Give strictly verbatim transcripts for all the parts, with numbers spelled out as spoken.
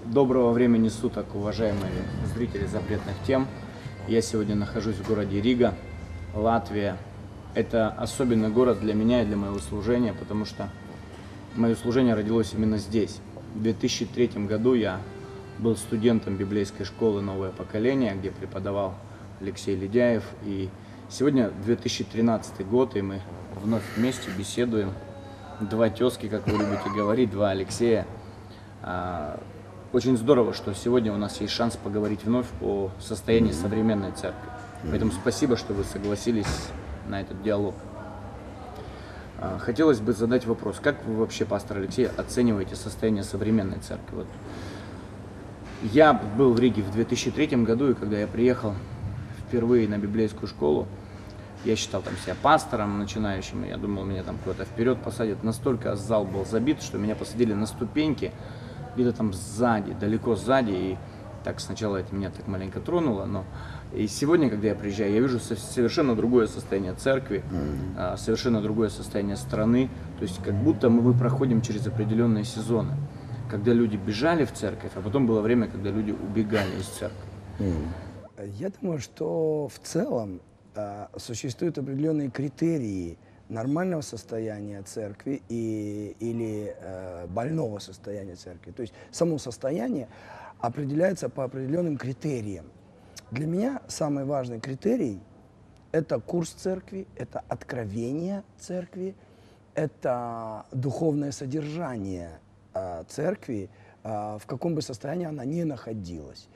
Доброго времени суток, уважаемые зрители запретных тем. Я сегодня нахожусь в городе Рига, Латвия. Это особенный город для меня и для моего служения, потому что мое служение родилось именно здесь. В две тысячи третьем году я был студентом библейской школы «Новое поколение», где преподавал Алексей Ледяев. И сегодня две тысячи тринадцатый год, и мы вновь вместе беседуем. Два тезки, как вы любите говорить, два Алексея. Очень здорово, что сегодня у нас есть шанс поговорить вновь о состоянии современной церкви. Поэтому спасибо, что вы согласились на этот диалог. Хотелось бы задать вопрос. Как вы вообще, пастор Алексей, оцениваете состояние современной церкви? Вот. Я был в Риге в две тысячи третьем году, и когда я приехал впервые на библейскую школу, я считал там себя пастором начинающим, и я думал, меня там куда-то вперед посадят. Настолько зал был забит, что меня посадили на ступеньки, где-то там сзади, далеко сзади, и так сначала это меня так маленько тронуло, но и сегодня, когда я приезжаю, я вижу совершенно другое состояние церкви, mm-hmm. совершенно другое состояние страны, то есть как будто мы проходим через определенные сезоны, когда люди бежали в церковь, а потом было время, когда люди убегали из церкви. Mm-hmm. Я думаю, что в целом а, существуют определенные критерии нормального состояния церкви и, или э, больного состояния церкви. То есть само состояние определяется по определенным критериям. Для меня самый важный критерий – это курс церкви, это откровение церкви, это духовное содержание э, церкви, э, в каком бы состоянии она ни находилась.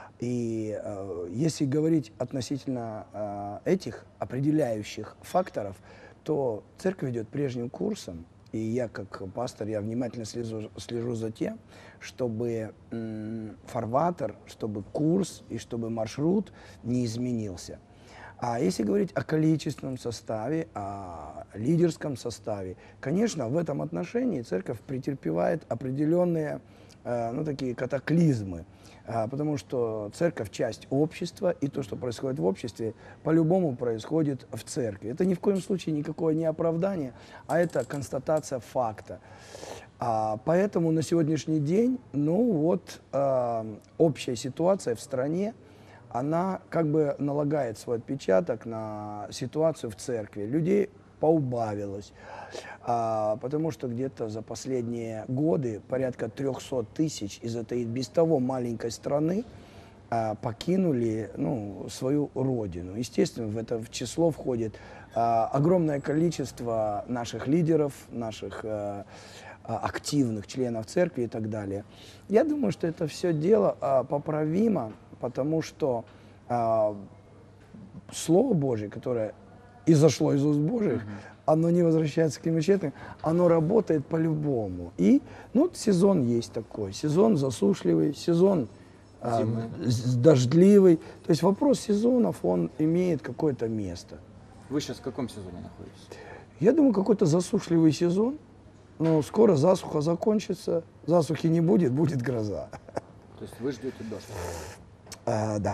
И э, если говорить относительно э, этих определяющих факторов, то церковь идет прежним курсом, и я как пастор, я внимательно слежу, слежу за тем, чтобы м, фарватер, чтобы курс и чтобы маршрут не изменился. А если говорить о количественном составе, о лидерском составе, конечно, в этом отношении церковь претерпевает определенные э, ну, такие катаклизмы. Потому что церковь – часть общества, и то, что происходит в обществе, по-любому происходит в церкви. Это ни в коем случае никакое не оправдание, а это констатация факта. А, поэтому на сегодняшний день, ну вот, э, общая ситуация в стране, она как бы налагает свой отпечаток на ситуацию в церкви. Людей поубавилось, а, потому что где-то за последние годы порядка трехсот тысяч из этой без того маленькой страны а, покинули ну, свою родину. Естественно, в это в число входит а, огромное количество наших лидеров, наших а, активных членов церкви и так далее. Я думаю, что это все дело а, поправимо, потому что а, Слово Божие, которое и зашло из уст Божьих, uh-huh. оно не возвращается к нему тщетным, оно работает по-любому. И ну, сезон есть такой, сезон засушливый, сезон э, дождливый. То есть вопрос сезонов, он имеет какое-то место. Вы сейчас в каком сезоне находитесь? Я думаю, какой-то засушливый сезон, но скоро засуха закончится, засухи не будет, будет гроза. То есть вы ждете дождь? А, да.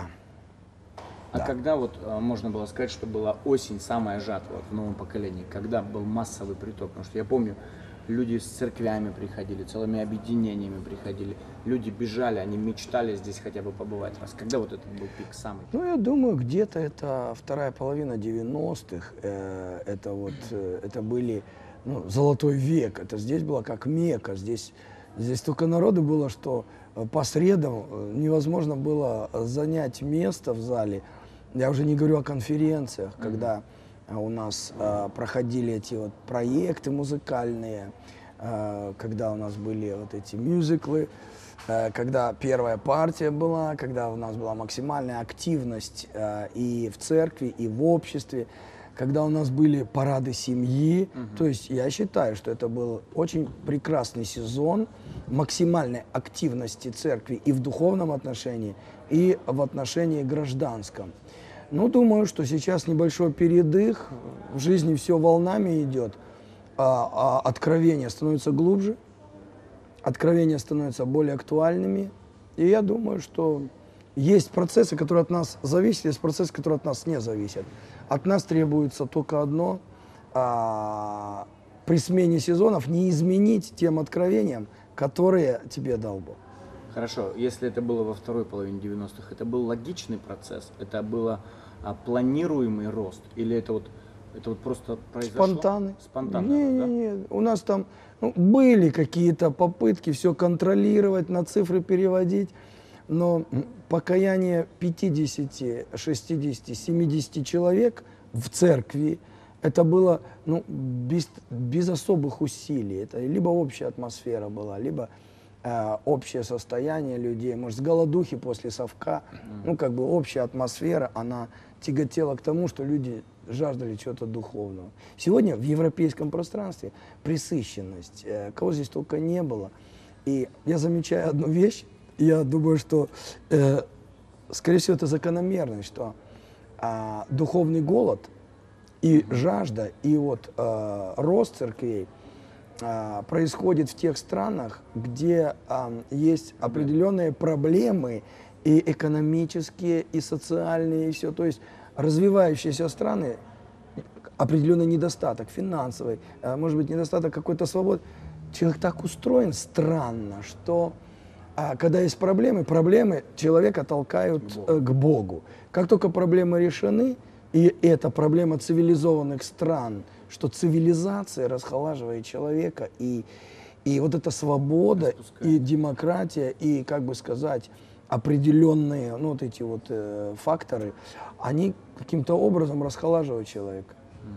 А да. когда вот а, можно было сказать, что была осень, самая жатва вот, в новом поколении, когда был массовый приток? Потому что я помню, люди с церквями приходили, целыми объединениями приходили, люди бежали, они мечтали здесь хотя бы побывать раз. Когда вот этот был пик самый? Ну, я думаю, где-то это вторая половина девяностых, э, это вот, э, это были, ну, золотой век, это здесь было как Мекка, здесь, здесь столько народу было, что по средам невозможно было занять место в зале. Я уже не говорю о конференциях, mm-hmm. когда у нас э, проходили эти вот проекты музыкальные, э, когда у нас были вот эти мюзиклы, э, когда первая партия была, когда у нас была максимальная активность э, и в церкви, и в обществе, когда у нас были парады семьи. Mm-hmm. То есть я считаю, что это был очень прекрасный сезон максимальной активности церкви и в духовном отношении, и в отношении гражданском. Ну, думаю, что сейчас небольшой передых, в жизни все волнами идет, а, а откровения становятся глубже, откровения становятся более актуальными, и я думаю, что есть процессы, которые от нас зависят, есть процессы, которые от нас не зависят. От нас требуется только одно а, – при смене сезонов не изменить тем откровениям, которые тебе дал Бог. Хорошо, если это было во второй половине девяностых, это был логичный процесс, это было а, планируемый рост, или это вот, это вот просто произошло? Спонтанный. Спонтанно, Не, да? не, не. У нас там ну, были какие-то попытки все контролировать, на цифры переводить, но покаяние пятидесяти, шестидесяти, семидесяти человек в церкви, это было ну, без, без особых усилий. Это либо общая атмосфера была, либо э, общее состояние людей. Может, с голодухи после совка, ну, как бы общая атмосфера, она тяготела к тому, что люди жаждали чего-то духовного. Сегодня в европейском пространстве пресыщенность, э, кого здесь только не было. И я замечаю одну вещь, я думаю, что, э, скорее всего, это закономерность, что э, духовный голод и жажда, и вот э, рост церквей э, происходит в тех странах, где э, есть определенные проблемы и экономические, и социальные, и все. То есть развивающиеся страны, определенный недостаток финансовый, э, может быть, недостаток какой-то свободы. Человек так устроен странно, что э, когда есть проблемы, проблемы человека толкают э, к Богу. Как только проблемы решены, и это проблема цивилизованных стран, что цивилизация расхолаживает человека, и, и вот эта свобода, и демократия, и, как бы сказать, определенные ну, вот эти вот э, факторы, они каким-то образом расхолаживают человека.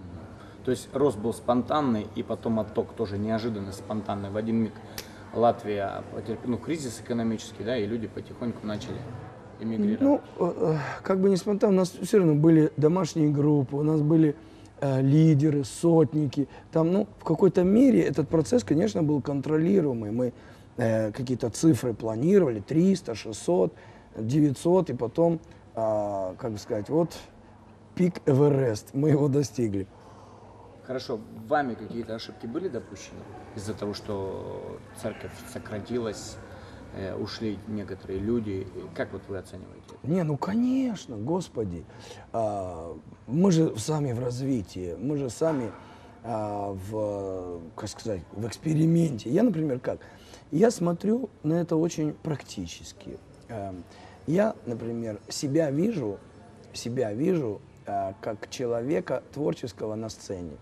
То есть рост был спонтанный, и потом отток тоже неожиданно спонтанный. В один миг Латвия потерпела ну, кризис экономический, да, и люди потихоньку начали эмигрировать. Ну, э, как бы не спонтанно, у нас все равно были домашние группы, у нас были э, лидеры, сотники. Там, ну, в какой-то мере этот процесс, конечно, был контролируемый. Мы э, какие-то цифры планировали, триста, шестьсот, девятьсот, и потом, э, как бы сказать, вот пик Эверест, мы его достигли. Хорошо, вами какие-то ошибки были допущены из-за того, что церковь сократилась, э, ушли некоторые люди? Как вот вы оцениваете это? Не, ну конечно, Господи, а, мы же сами в развитии, мы же сами а, в, как сказать, в эксперименте. Я, например, как? Я смотрю на это очень практически. А, я, например, себя вижу, себя вижу а, как человека творческого на сцене.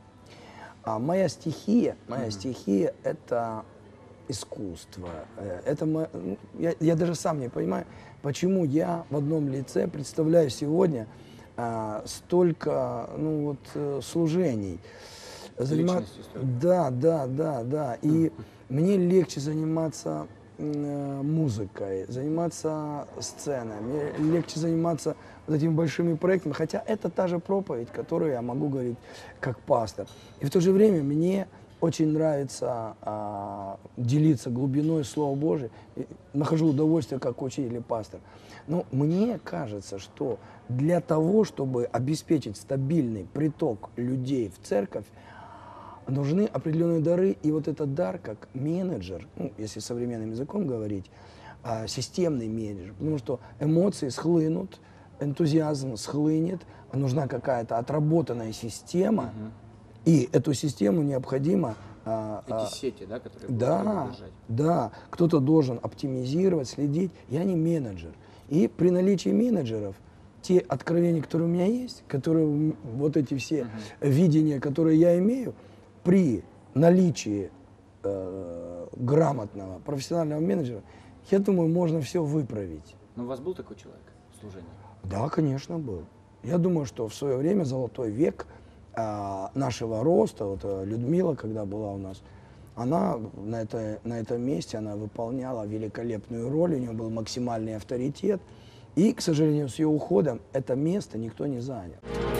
А моя стихия, моя mm-hmm. стихия – это искусство. Это мо... я, я даже сам не понимаю, почему я в одном лице представляю сегодня а, столько ну, вот, служений. Занима... Да, да, да, да. И mm-hmm. мне легче заниматься э, музыкой, заниматься сценой, мне легче заниматься вот этими большими проектами, хотя это та же проповедь, которую я могу говорить как пастор. И в то же время мне очень нравится а, делиться глубиной Слова Божия, нахожу удовольствие как учитель и пастор. Но мне кажется, что для того, чтобы обеспечить стабильный приток людей в церковь, нужны определенные дары, и вот этот дар как менеджер, ну, если современным языком говорить, а, системный менеджер, потому что эмоции схлынут, энтузиазм схлынет, нужна какая-то отработанная система, угу. и эту систему необходимо... А, Эти а, сети, да, которые да, держать. Да, кто-то должен оптимизировать, следить, я не менеджер. И при наличии менеджеров, те откровения, которые у меня есть, которые вот эти все угу. видения, которые я имею, при наличии э, грамотного, профессионального менеджера, я думаю, можно все выправить. Но у вас был такой человек в служении? Да, конечно, был. Я думаю, что в свое время золотой век а, нашего роста, вот Людмила, когда была у нас, она на, это, на этом месте, она выполняла великолепную роль, у нее был максимальный авторитет, и, к сожалению, с ее уходом это место никто не занял.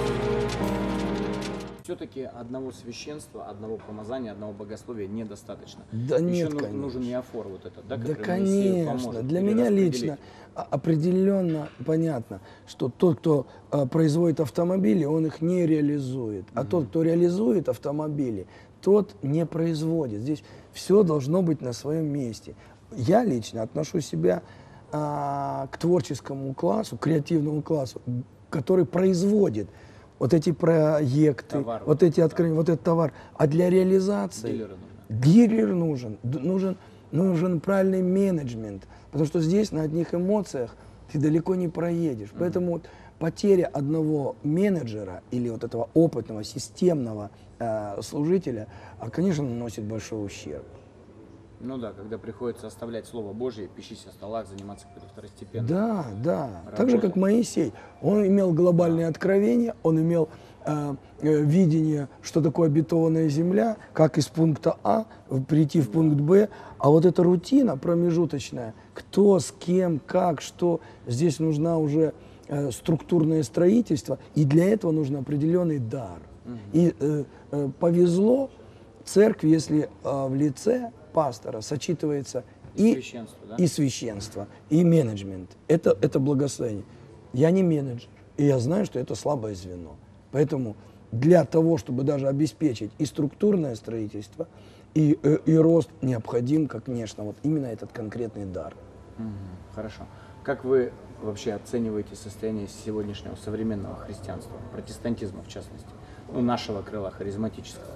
Все-таки одного священства, одного помазания, одного богословия недостаточно. Да Еще нет, нужен, конечно. нужен неофор вот этот, да, Да, который конечно. поможет. Для меня лично определенно понятно, что тот, кто а, производит автомобили, он их не реализует. А mm-hmm. тот, кто реализует автомобили, тот не производит. Здесь все должно быть на своем месте. Я лично отношу себя а, к творческому классу, к креативному классу, который производит вот эти проекты, товар, вот эти открытия, вот этот товар. А для реализации дилер нужен, нужен, нужен правильный менеджмент, Потому что здесь на одних эмоциях ты далеко не проедешь. Mm-hmm. Поэтому вот потеря одного менеджера или вот этого опытного, системного э, служителя, а, конечно, наносит большой ущерб. Ну да, когда приходится оставлять Слово Божье, пищись о столах, заниматься какой-то второстепенной Да, да. работой. Так же, как Моисей. Он имел глобальные да. откровения, он имел э, э, видение, что такое обетованная земля, как из пункта А прийти в да. пункт Б. А вот эта рутина промежуточная, кто, с кем, как, что, здесь нужна уже э, структурное строительство, и для этого нужен определенный дар. Угу. И э, э, повезло церкви, если э, в лице пастора сочетывается и, и, священство, да? и священство, и менеджмент. Это, это благословение. Я не менеджер, и я знаю, что это слабое звено. Поэтому для того, чтобы даже обеспечить и структурное строительство, и, и, и рост, необходим, конечно, вот именно этот конкретный дар. Угу, хорошо. Как вы вообще оцениваете состояние сегодняшнего современного христианства, протестантизма в частности, ну, нашего крыла харизматического?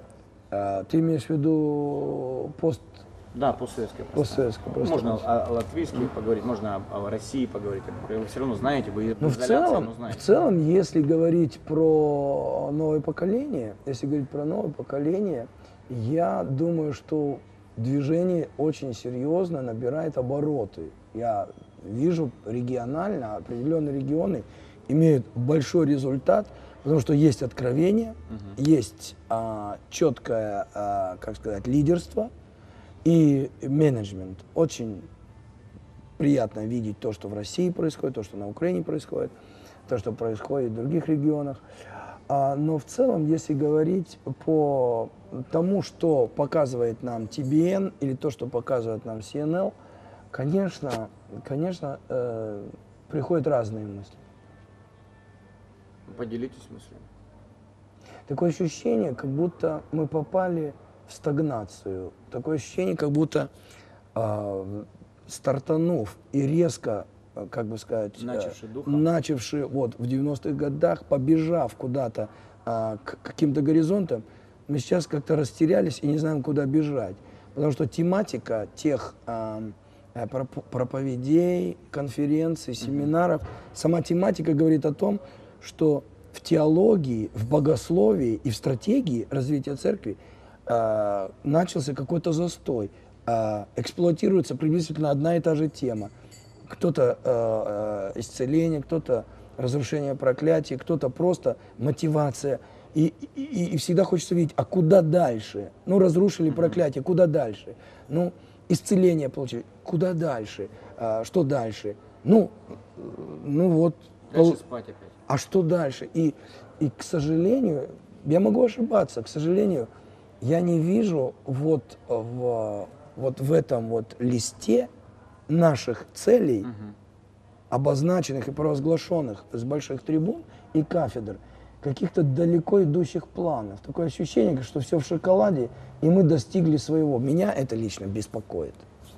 Ты имеешь в виду пост... Да, постсоветское пространство. Можно о, о латвийских поговорить, можно о, о России поговорить. Вы все равно знаете, вы но в целом, но знаете. В целом, если говорить про новое поколение, если говорить про новое поколение, я думаю, что движение очень серьезно набирает обороты. Я вижу регионально, определенные регионы имеют большой результат, потому что есть откровение, угу. есть а, четкое, а, как сказать, лидерство и менеджмент. Очень приятно видеть то, что в России происходит, то, что на Украине происходит, то, что происходит в других регионах. А, но в целом, если говорить по тому, что показывает нам Ти Би Эн или то, что показывает нам Си Эн Эл, конечно, конечно э, приходят разные мысли. Поделитесь мыслями. Такое ощущение, как будто мы попали в стагнацию. Такое ощущение, как будто э, стартанув и резко, как бы сказать, начавший, э, начавший вот, в девяностых годах, побежав куда-то э, к каким-то горизонтам, мы сейчас как-то растерялись и не знаем, куда бежать. Потому что тематика тех э, проповедей, конференций, семинаров, сама тематика говорит о том, что в теологии, в богословии и в стратегии развития церкви э, начался какой-то застой. Э, эксплуатируется приблизительно одна и та же тема. Кто-то э, э, исцеление, кто-то разрушение проклятий, кто-то просто мотивация. И, и, и всегда хочется видеть, а куда дальше? Ну, разрушили проклятие, куда дальше? Ну, исцеление получили, куда дальше? А, что дальше? Ну, ну вот. Дальше спать опять. А что дальше? И, и, к сожалению, я могу ошибаться, к сожалению, я не вижу вот в, вот в этом вот листе наших целей, угу. обозначенных и провозглашенных с больших трибун и кафедр, каких-то далеко идущих планов. Такое ощущение, что все в шоколаде, и мы достигли своего. Меня это лично беспокоит.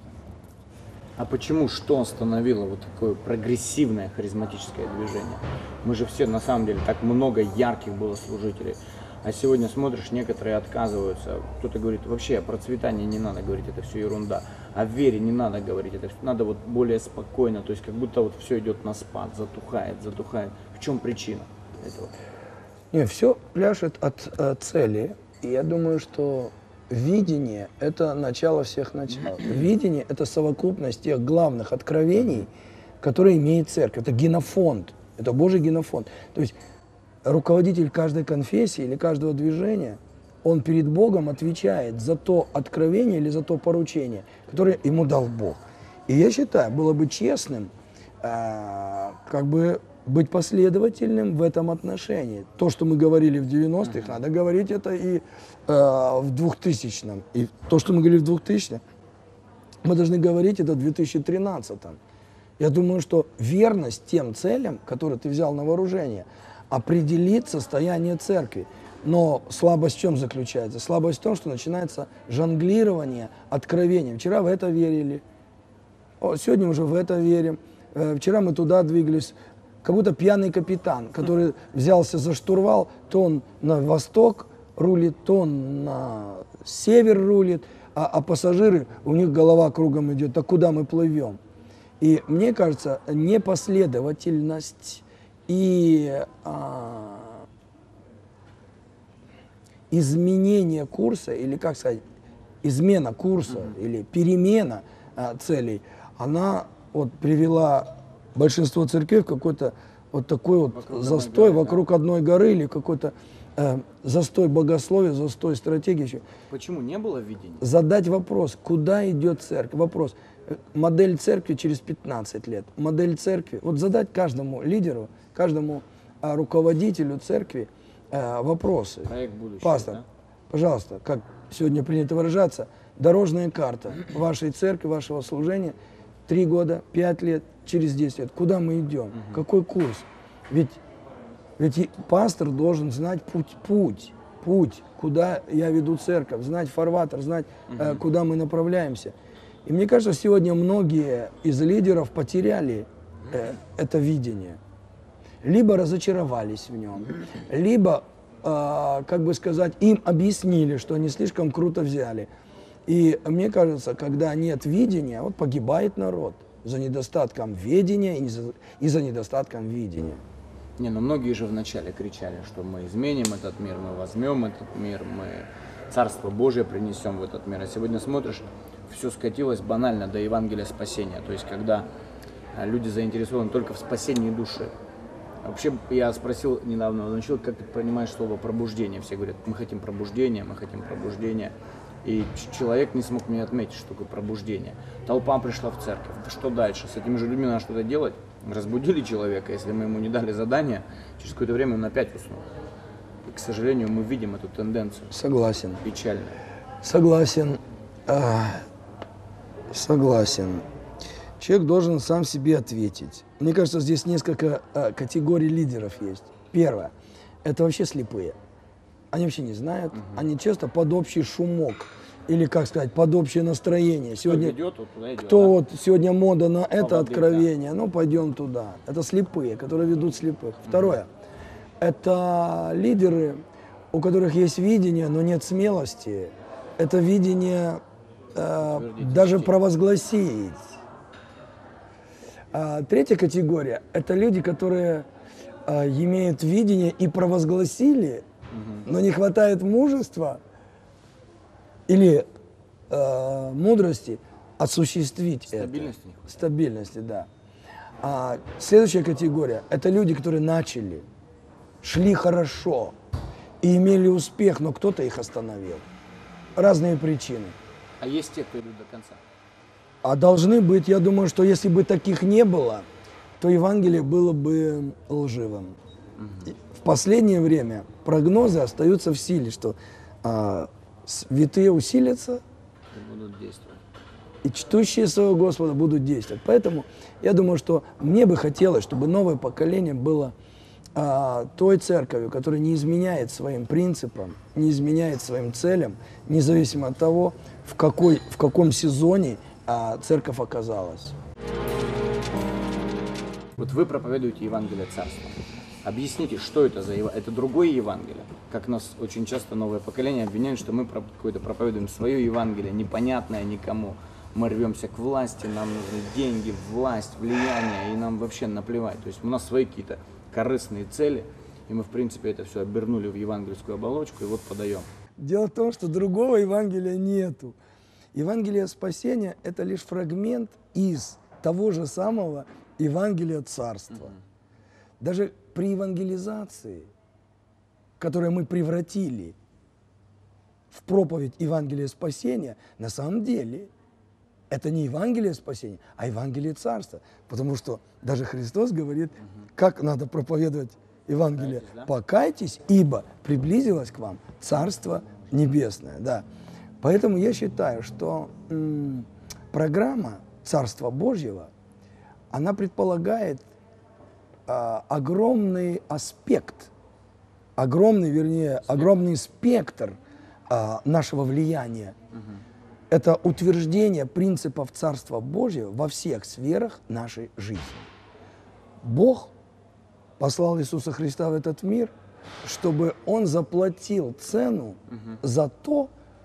А почему, что остановило вот такое прогрессивное харизматическое движение? Мы же все, на самом деле, так много ярких было служителей. А сегодня смотришь, некоторые отказываются. Кто-то говорит, вообще о процветании не надо говорить, это все ерунда. О вере не надо говорить, это надо вот более спокойно. То есть как будто вот все идет на спад, затухает, затухает. В чем причина этого? Не, все пляшет от э, цели. И я думаю, что видение – это начало всех начал. Видение – это совокупность тех главных откровений, которые имеет церковь. Это генофонд, это Божий генофонд. То есть руководитель каждой конфессии или каждого движения, он перед Богом отвечает за то откровение или за то поручение, которое ему дал Бог. И я считаю, было бы честным, э, как бы быть последовательным в этом отношении. То, что мы говорили в девяностых, надо говорить это и э, в двухтысячном. И то, что мы говорили в двухтысячном, мы должны говорить это в две тысячи тринадцатом. Я думаю, что верность тем целям, которые ты взял на вооружение, определит состояние церкви. Но слабость в чем заключается? Слабость в том, что начинается жонглирование откровением. Вчера в это верили, сегодня уже в это верим. Вчера мы туда двигались. Как будто пьяный капитан, который взялся за штурвал, то он на восток рулит, то он на север рулит, а, а пассажиры, у них голова кругом идет, а куда мы плывем? И мне кажется, непоследовательность и а, изменение курса, или как сказать, измена курса, mm-hmm. или перемена а, целей, она вот привела большинство церквей в какой-то вот такой вот вокруг застой горы, вокруг да? одной горы, или какой-то э, застой богословия, застой стратегии еще. Почему не было видения? Задать вопрос, куда идет церковь? Вопрос. Модель церкви через пятнадцать лет. Модель церкви. Вот задать каждому лидеру, каждому а, руководителю церкви а, вопросы. Проект будущего. Пастор, да? пожалуйста, как сегодня принято выражаться, дорожная карта вашей церкви, вашего служения. Три года, пять лет, через десять лет. Куда мы идем? Угу. Какой курс? Ведь, ведь пастор должен знать путь, путь, путь, куда я веду церковь, знать фарватер, знать, угу. э, куда мы направляемся. И мне кажется, сегодня многие из лидеров потеряли э, это видение. Либо разочаровались в нем, либо, э, как бы сказать, им объяснили, что они слишком круто взяли. И мне кажется, когда нет видения, вот погибает народ за недостатком ведения и за, и за недостатком видения. Не, ну многие же вначале кричали, что мы изменим этот мир, мы возьмем этот мир, мы Царство Божие принесем в этот мир. А сегодня смотришь, все скатилось банально до Евангелия спасения. То есть, когда люди заинтересованы только в спасении души. Вообще, я спросил недавно, начал, как ты понимаешь слово пробуждение? Все говорят, мы хотим пробуждения, мы хотим пробуждения. И человек не смог мне отметить, что такое пробуждение. Толпа пришла в церковь. Что дальше? С этими же людьми надо что-то делать. Разбудили человека, если мы ему не дали задание, через какое-то время он опять уснул. И, к сожалению, мы видим эту тенденцию. Согласен. Печально. Согласен. А, согласен. Человек должен сам себе ответить. Мне кажется, здесь несколько а, категорий лидеров есть. Первое. Это вообще слепые. Они вообще не знают, угу. они часто под общий шумок, или, как сказать, под общее настроение. Сегодня, кто идет, вот туда идет, кто да? вот сегодня мода на это Поводы, откровение, да. ну пойдем туда. Это слепые, которые ведут слепых. Угу. Второе, это лидеры, у которых есть видение, но нет смелости. Это видение э, даже провозгласить. А третья категория, это люди, которые э, имеют видение и провозгласили, но не хватает мужества или э, мудрости осуществить Стабильности это. Не хватает. Стабильности, да. А следующая категория – это люди, которые начали, шли хорошо и имели успех, но кто-то их остановил. Разные причины. А есть те, кто идут до конца? А должны быть, я думаю, что если бы таких не было, то Евангелие было бы лживым. Угу. В последнее время прогнозы остаются в силе, что а, святые усилятся и будут действовать. И чтущие своего Господа будут действовать. Поэтому я думаю, что мне бы хотелось, чтобы новое поколение было а, той церковью, которая не изменяет своим принципам, не изменяет своим целям, независимо от того, в, какой, в каком сезоне а, церковь оказалась. Вот вы проповедуете Евангелие Царства. Объясните, что это за Евангелие? Это другое Евангелие. Как нас очень часто новое поколение обвиняет, что мы какое-то проповедуем свое Евангелие, непонятное никому. Мы рвемся к власти, нам нужны деньги, власть, влияние, и нам вообще наплевать. То есть у нас свои какие-то корыстные цели, и мы, в принципе, это все обернули в евангельскую оболочку и вот подаем. Дело в том, что другого Евангелия нету. Евангелие спасения – это лишь фрагмент из того же самого Евангелия Царства. Угу. Даже при евангелизации, которую мы превратили в проповедь Евангелия спасения, на самом деле это не Евангелие спасения, а Евангелие Царства. Потому что даже Христос говорит, угу. как надо проповедовать Евангелие. Покайтесь, да? Покайтесь, ибо приблизилось к вам Царство Небесное. Да. Поэтому я считаю, что м- программа Царства Божьего, она предполагает а, огромный аспект, огромный, вернее, огромный спектр а, нашего влияния. Угу. Это утверждение принципов Царства Божьего во всех сферах нашей жизни. Бог послал Иисуса Христа в этот мир, чтобы Он заплатил цену угу. за то,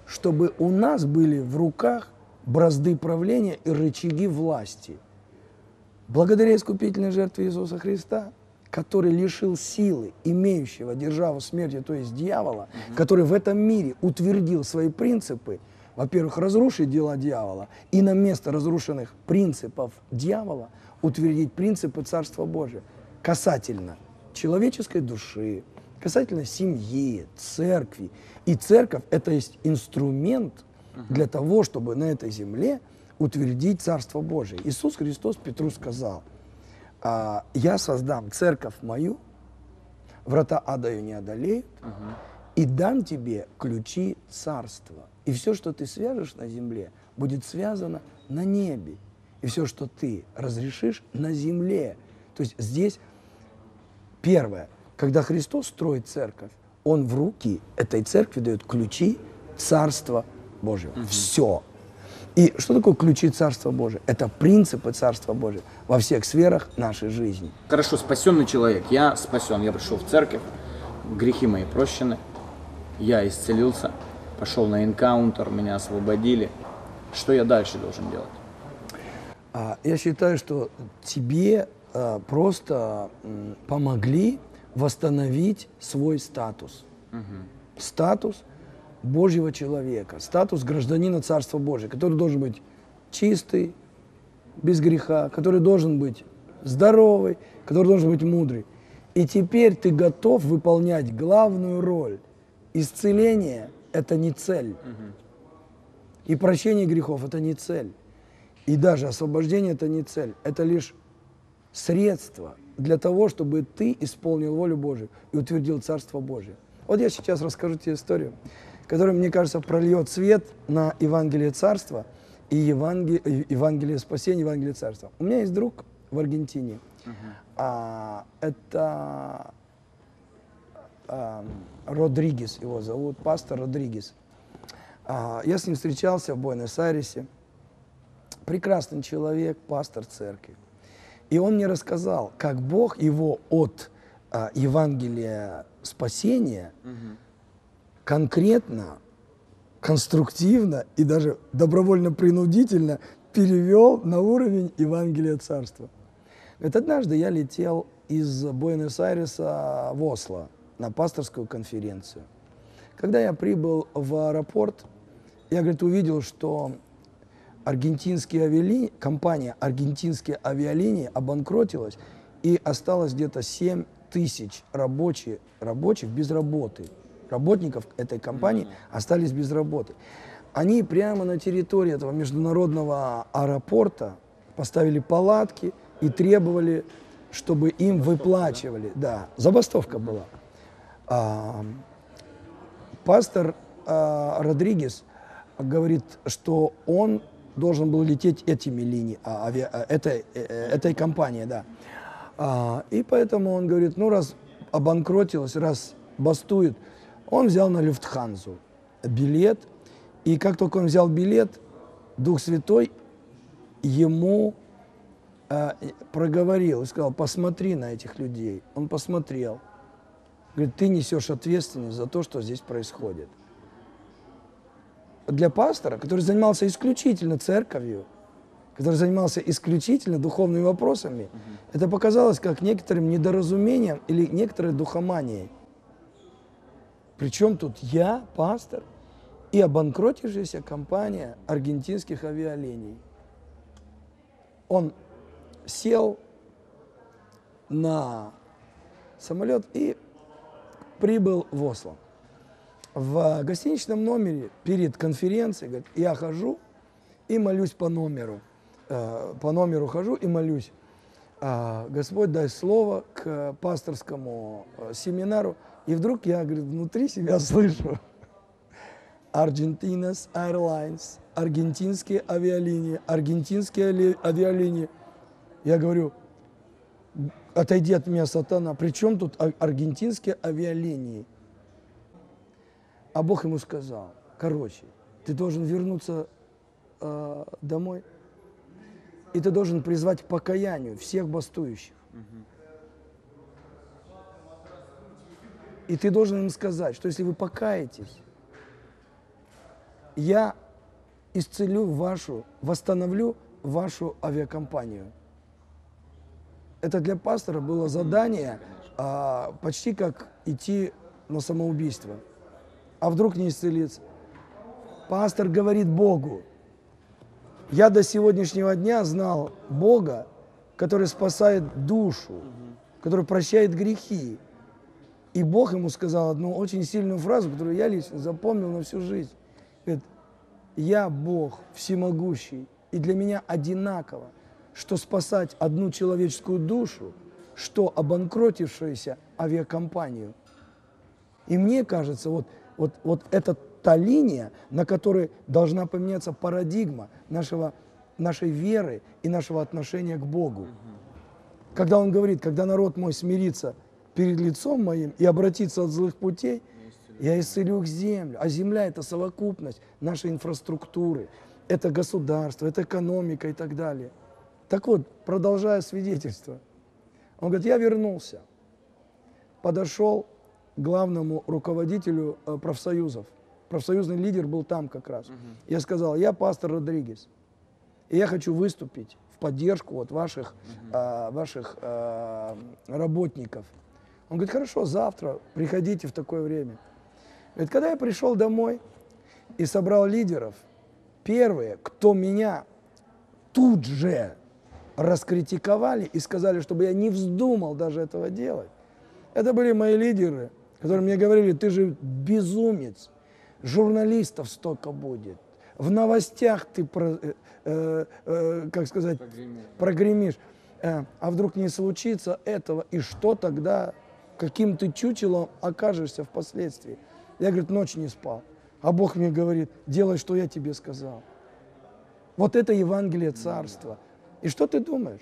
чтобы у нас были в руках бразды правления и рычаги власти. Благодаря искупительной жертве Иисуса Христа, который лишил силы имеющего державу смерти, то есть дьявола, угу. который в этом мире утвердил свои принципы, во-первых, разрушить дела дьявола, и на место разрушенных принципов дьявола утвердить принципы Царства Божия касательно человеческой души, касательно семьи, церкви. И церковь – это есть инструмент для того, чтобы на этой земле утвердить Царство Божие. Иисус Христос Петру сказал: а, «Я создам церковь мою, врата ада ее не одолеют, угу. и дам тебе ключи царства. И все, что ты свяжешь на земле, будет связано на небе. И все, что ты разрешишь на земле». То есть здесь первое, когда Христос строит церковь, Он в руки этой церкви дает ключи Царства Божьего. Угу. Все. И что такое ключи Царства Божия? Это принципы Царства Божия во всех сферах нашей жизни. Хорошо, спасенный человек. Я спасен. Я пришел в церковь, грехи мои прощены, я исцелился, пошел на энкаунтер, меня освободили. Что я дальше должен делать? Я считаю, что тебе просто помогли восстановить свой статус. Угу. Статус Божьего человека, статус гражданина Царства Божьего, который должен быть чистый, без греха, который должен быть здоровый, который должен быть мудрый. И теперь ты готов выполнять главную роль. Исцеление – это не цель. Угу. И прощение грехов – это не цель. И даже освобождение – это не цель. Это лишь средство для того, чтобы ты исполнил волю Божию и утвердил Царство Божие. Вот я сейчас расскажу тебе историю, которая, мне кажется, прольет свет на Евангелие Царства и Евангелие, Евангелие Спасения, Евангелие Царства. У меня есть друг в Аргентине. Uh-huh. а, это а, Родригес его зовут, пастор Родригес. А, я с ним встречался в Буэнос-Айресе. Прекрасный человек, пастор церкви. И он мне рассказал, как Бог его от а, Евангелия Спасения uh-huh. конкретно, конструктивно и даже добровольно-принудительно перевел на уровень Евангелия Царства. Говорит, однажды я летел из Буэнос-Айреса в Осло на пасторскую конференцию. Когда я прибыл в аэропорт, я, говорит, увидел, что аргентинские авиалинии, компания «Аргентинские авиалинии» обанкротилась, и осталось где-то семь тысяч рабочих, рабочих без работы. Работников этой компании mm-hmm. остались без работы. Они прямо на территории этого международного аэропорта поставили палатки и требовали, чтобы им выплачивали. Да, забастовка была. А, пастор а, Родригес говорит, что он должен был лететь этими линиями, а, ави, а, этой, э, этой компанией, да. А, и поэтому он говорит, ну раз обанкротилась, раз бастует, он взял на Люфтханзу билет, и как только он взял билет, Дух Святой ему э, проговорил и сказал, посмотри на этих людей. Он посмотрел. Говорит, ты несешь ответственность за то, что здесь происходит. Для пастора, который занимался исключительно церковью, который занимался исключительно духовными вопросами, угу. это показалось как некоторым недоразумением или некоторой духоманией. Причем тут я, пастор, и обанкротившаяся компания аргентинских авиалиний. Он сел на самолет и прибыл в Осло. В гостиничном номере перед конференцией, говорит, я хожу и молюсь по номеру. По номеру хожу и молюсь. Господь, дай слово к пасторскому семинару. И вдруг я, говорит, внутри себя слышу Argentinas Airlines, аргентинские авиалинии, аргентинские авиалинии. Я говорю, отойди от меня, сатана, при чем тут аргентинские авиалинии? А Бог ему сказал, короче, ты должен вернуться э, домой, и ты должен призвать к покаянию всех бастующих. И ты должен им сказать, что если вы покаетесь, я исцелю вашу, восстановлю вашу авиакомпанию. Это для пастора было задание а, почти как идти на самоубийство. А вдруг не исцелится? Пастор говорит Богу. Я до сегодняшнего дня знал Бога, который спасает душу, который прощает грехи. И Бог ему сказал одну очень сильную фразу, которую я лично запомнил на всю жизнь. Говорит, я Бог всемогущий, и для меня одинаково, что спасать одну человеческую душу, что обанкротившуюся авиакомпанию. И мне кажется, вот, вот, вот это та линия, на которой должна поменяться парадигма нашего, нашей веры и нашего отношения к Богу. Когда он говорит, когда народ мой смирится перед лицом моим и обратится от злых путей, я исцелю их землю. А земля – это совокупность нашей инфраструктуры, это государство, это экономика и так далее. Так вот, продолжая свидетельство, он говорит, я вернулся, подошел к главному руководителю э, профсоюзов. Профсоюзный лидер был там как раз. Uh-huh. Я сказал, я пастор Родригес, и я хочу выступить в поддержку вот ваших, uh-huh. э, ваших э, работников. Он говорит, хорошо, завтра приходите в такое время. Говорит, когда я пришел домой и собрал лидеров, первые, кто меня тут же раскритиковали и сказали, чтобы я не вздумал даже этого делать, это были мои лидеры, которые мне говорили, ты же безумец, журналистов столько будет, в новостях ты, про, э, э, э, как сказать, прогремишь, прогремишь. Э, а вдруг не случится этого, и что тогда, каким ты чучелом окажешься впоследствии? Я, говорит, ночь не спал, а Бог мне говорит, делай, что я тебе сказал. Вот это Евангелие Царства. И что ты думаешь?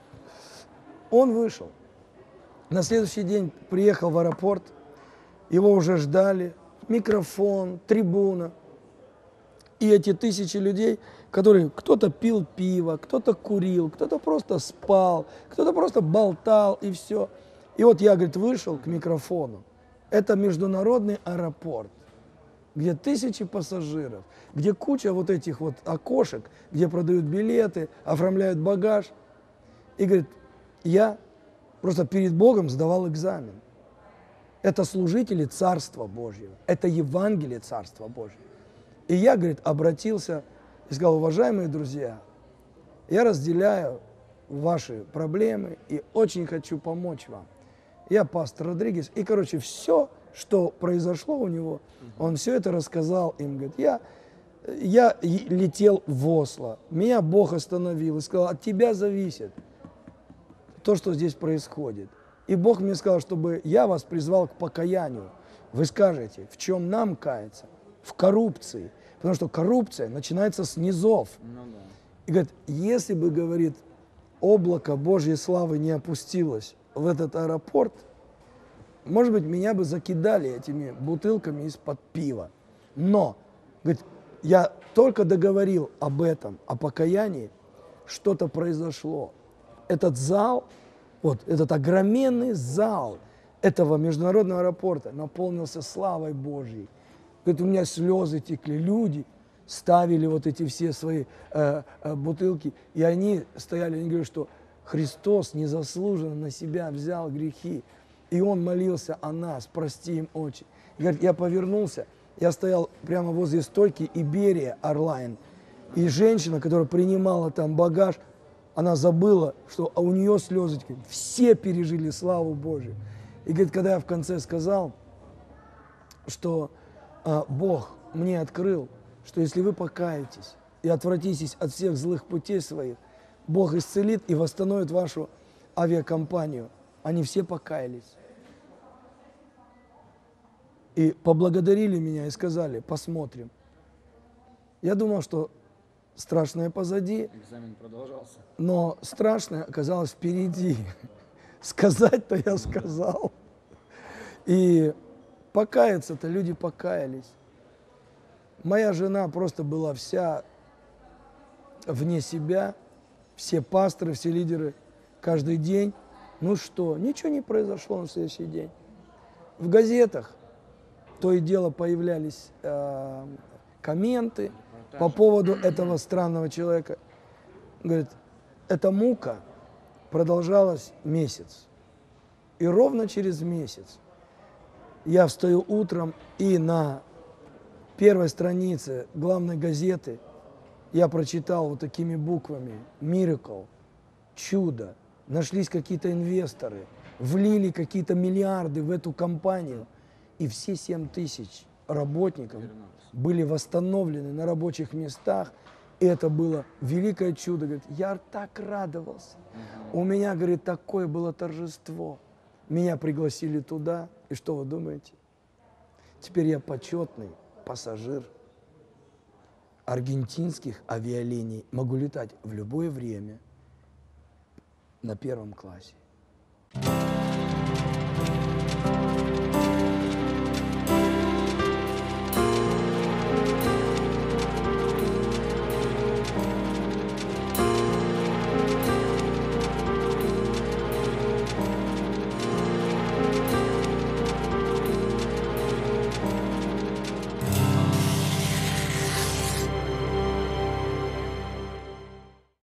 Он вышел. На следующий день приехал в аэропорт, его уже ждали, микрофон, трибуна. И эти тысячи людей, которые кто-то пил пиво, кто-то курил, кто-то просто спал, кто-то просто болтал и все. И вот я, говорит, вышел к микрофону. Это международный аэропорт, где тысячи пассажиров, где куча вот этих вот окошек, где продают билеты, оформляют багаж. И говорит, я просто перед Богом сдавал экзамен. Это служители Царства Божьего, это Евангелие Царства Божьего. И я, говорит, обратился и сказал, уважаемые друзья, я разделяю ваши проблемы и очень хочу помочь вам. Я пастор Родригес. И, короче, все, что произошло у него, он все это рассказал им. Говорит, я, я летел в Осло, меня Бог остановил и сказал, от тебя зависит то, что здесь происходит. И Бог мне сказал, чтобы я вас призвал к покаянию. Вы скажете, в чем нам каяться? В коррупции. Потому что коррупция начинается с низов. Ну, да. И говорит, если бы, говорит, облако Божьей славы не опустилось в этот аэропорт, может быть, меня бы закидали этими бутылками из-под пива. Но, говорит, я только договорил об этом, о покаянии, что-то произошло. Этот зал, вот этот огроменный зал этого международного аэропорта наполнился славой Божьей. Говорит, у меня слезы текли, люди ставили вот эти все свои э, э, бутылки, и они стояли, они говорят, что Христос незаслуженно на себя взял грехи, и Он молился о нас, прости им, Отче. И говорит, я повернулся, я стоял прямо возле стойки Iberia Airline, и женщина, которая принимала там багаж, она забыла, что у нее слезы текли. Все пережили славу Божию. И говорит, когда я в конце сказал, что а, Бог мне открыл, что если вы покаетесь и отвратитесь от всех злых путей своих, Бог исцелит и восстановит вашу авиакомпанию. Они все покаялись. И поблагодарили меня и сказали, посмотрим. Я думал, что страшное позади. Экзамен продолжался. Но страшное оказалось впереди. Сказать-то я сказал. И покаяться-то люди покаялись. Моя жена просто была вся вне себя. Все пасторы, все лидеры каждый день. Ну что, ничего не произошло на следующий день. В газетах то и дело появлялись э, комменты по поводу этого странного человека. Говорит, эта мука продолжалась месяц. И ровно через месяц я встаю утром, и на первой странице главной газеты я прочитал вот такими буквами «Miracle», «Чудо». Нашлись какие-то инвесторы, влили какие-то миллиарды в эту компанию, и все семь тысяч работников были восстановлены на рабочих местах. И это было великое чудо. Говорит, я так радовался. У меня, говорит, такое было торжество. Меня пригласили туда, и что вы думаете? Теперь я почетный пассажир аргентинских авиалиний. Могу летать в любое время на первом классе.